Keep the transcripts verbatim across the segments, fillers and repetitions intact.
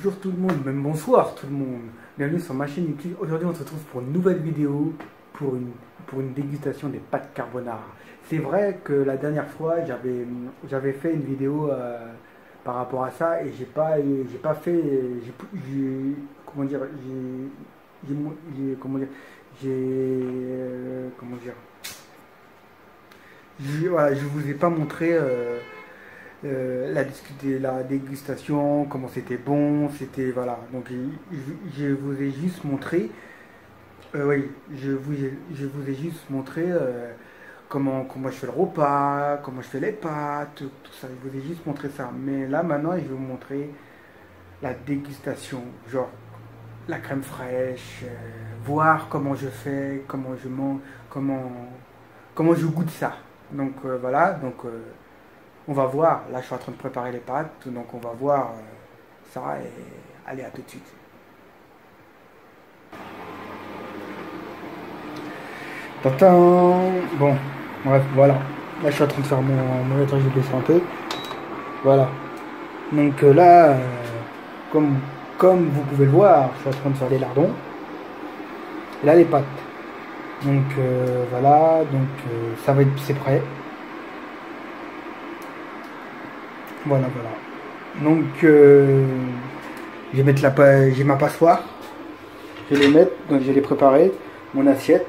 Bonjour tout le monde, même bonsoir tout le monde. Bienvenue sur ma chaîne YouTube. Aujourd'hui on se retrouve pour une nouvelle vidéo, pour une, pour une dégustation des pâtes carbonara. C'est vrai que la dernière fois j'avais j'avais fait une vidéo euh, par rapport à ça et j'ai pas j'ai pas fait j'ai comment dire j'ai j'ai comment dire j'ai euh, comment dire voilà, je vous ai pas montré euh, euh, la, la dégustation, comment c'était bon, c'était voilà. Donc je, je vous ai juste montré, euh, oui, je vous, je vous ai juste montré euh, comment, comment je fais le repas, comment je fais les pâtes, tout ça. Je vous ai juste montré ça. Mais là maintenant, je vais vous montrer la dégustation, genre la crème fraîche, euh, voir comment je fais, comment je mange, comment, comment je goûte ça. Donc euh, voilà, donc euh, on va voir. Là, je suis en train de préparer les pâtes, donc on va voir euh, ça et allez, à tout de suite. Tintin. Bon, bref, voilà. Là, je suis en train de faire mon, mon étage de baisser un peu. Voilà. Donc euh, là, euh, comme, comme vous pouvez le voir, je suis en train de faire les lardons. Et là, les pâtes. Donc euh, voilà, donc euh, ça va être, c'est prêt. Voilà, voilà. Donc euh, je vais mettre la, j'ai ma passoire. Je vais les mettre, donc je vais les préparer. Mon assiette.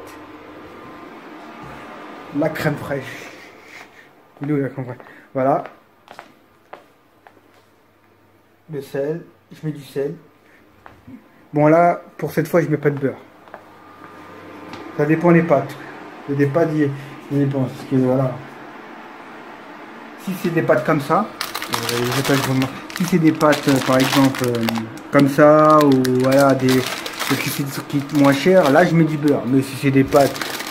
La crème fraîche. Il est où la crème fraîche? Voilà. Le sel. Je mets du sel. Bon là, pour cette fois, je mets pas de beurre. Ça dépend des pâtes. Il y a des pâtes, il dépend. Parce que voilà. Si c'est des pâtes comme ça, euh, je sais pas comment. Si c'est des pâtes, euh, par exemple, euh, comme ça, ou voilà, des, des qui coûtent moins cher, là je mets du beurre. Mais si c'est des pâtes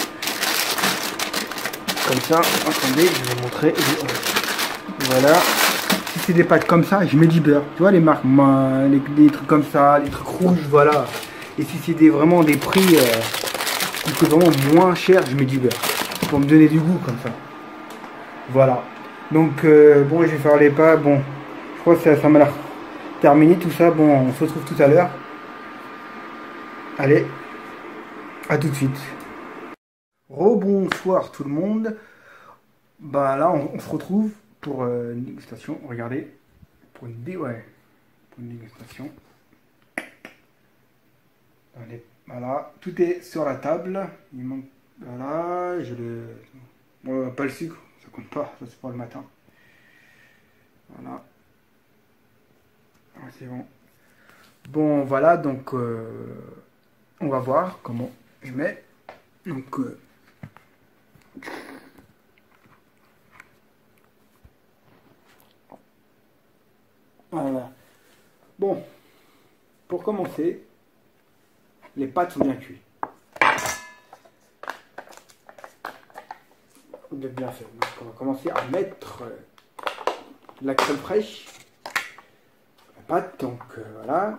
comme ça, attendez, je vais vous montrer. Voilà. Si c'est des pâtes comme ça, je mets du beurre. Tu vois les marques, les, les trucs comme ça, les trucs rouges, voilà. Et si c'est des, vraiment des prix euh, qui coûtent vraiment moins cher, je mets du beurre. Pour me donner du goût comme ça. Voilà. Donc euh, bon, je vais faire les pâtes. Bon, je crois que ça, ça m'a l'air terminé tout ça. Bon, on se retrouve tout à l'heure. Allez, à tout de suite. Rebonsoir tout le monde. Bah là, on, on se retrouve pour euh, une dégustation. Regardez, pour une dé ouais, pour une dégustation. Allez, voilà, tout est sur la table. Il manque, voilà, je le, bon, pas le sucre, ça compte pas, ça c'est pour le matin. Voilà, ah, c'est bon. Bon, voilà, donc euh, on va voir comment je mets. Donc euh, voilà. Bon, pour commencer, les pâtes sont bien cuites. Vous êtes bien fait. Donc on va commencer à mettre euh, la crème fraîche, la pâte. Donc euh, voilà.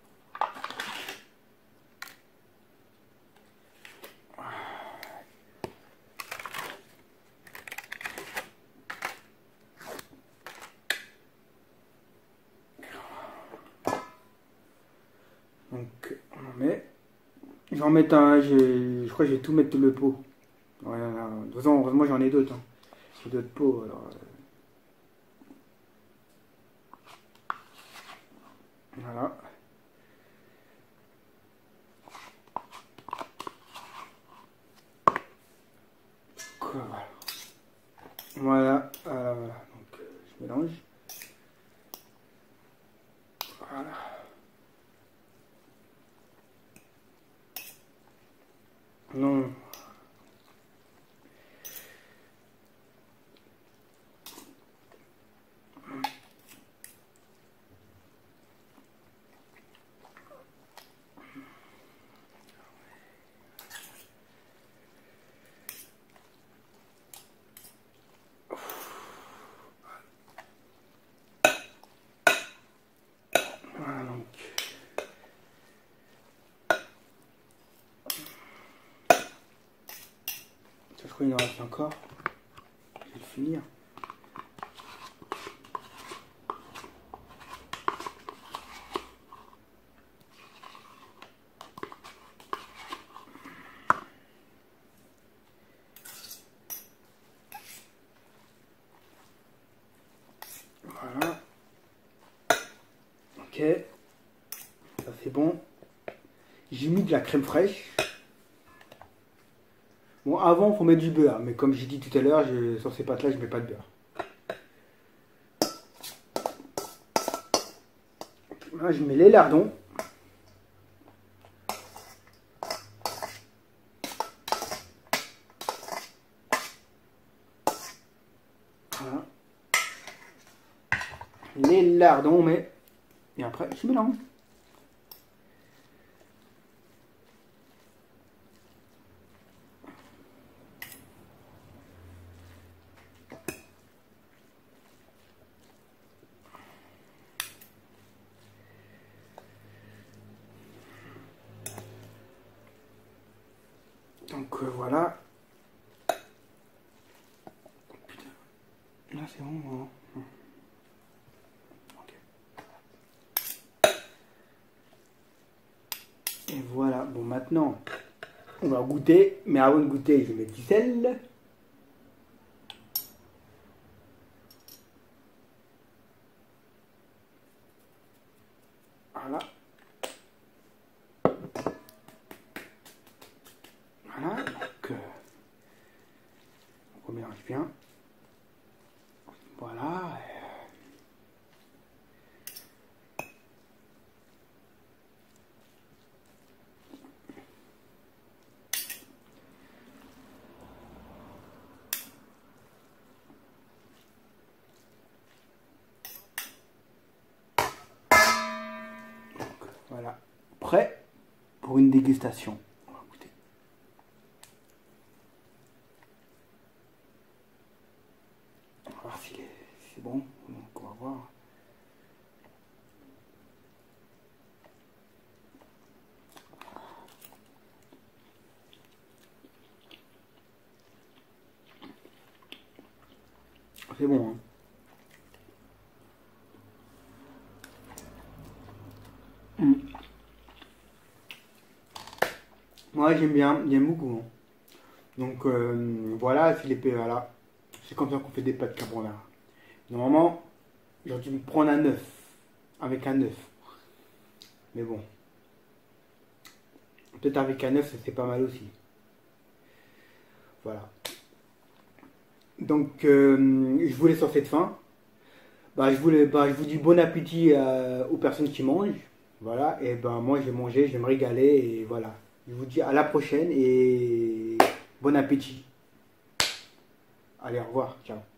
Donc on en met. Je vais en mettre un. Je crois que je vais tout mettre le pot. Voilà. De toute façon, heureusement j'en ai d'autres. Hein. J'ai d'autres pots. Alors, euh... voilà. Voilà. Voilà. Euh, donc euh, je mélange. Voilà. Non. Voilà donc. Je crois qu'il en reste encore. Je vais le finir. Ok, ça c'est bon. J'ai mis de la crème fraîche. Bon, avant, il faut mettre du beurre, mais comme j'ai dit tout à l'heure, sur ces pâtes-là, je ne mets pas de beurre. Là, je mets les lardons. Voilà. Les lardons, mais... Et après, je mélange. Donc euh, voilà. Putain. Là c'est bon. Hein. Okay. Et voilà. Bon maintenant, on va goûter. Mais avant de goûter, je mets du sel. Voilà. Voilà, donc euh, on mélange bien. Voilà. Donc, voilà. Prêt pour une dégustation. On va goûter. On va voir si c'est bon. Donc on va voir. C'est bon, hein. Mmh. Moi j'aime bien, j'aime beaucoup. Hein. Donc euh, voilà, c'est les voilà. C'est comme ça qu'on fait des pâtes carbonara. Normalement, j'aurais dû me prendre un œuf. Avec un œuf. Mais bon. Peut-être avec un œuf, c'est pas mal aussi. Voilà. Donc, euh, je vous laisse sur cette fin. Bah, je, voulais, bah, je vous dis bon appétit euh, aux personnes qui mangent. Voilà. Et ben moi, j'ai mangé, je vais me régaler. Et voilà. Je vous dis à la prochaine et bon appétit. Allez, au revoir. Ciao.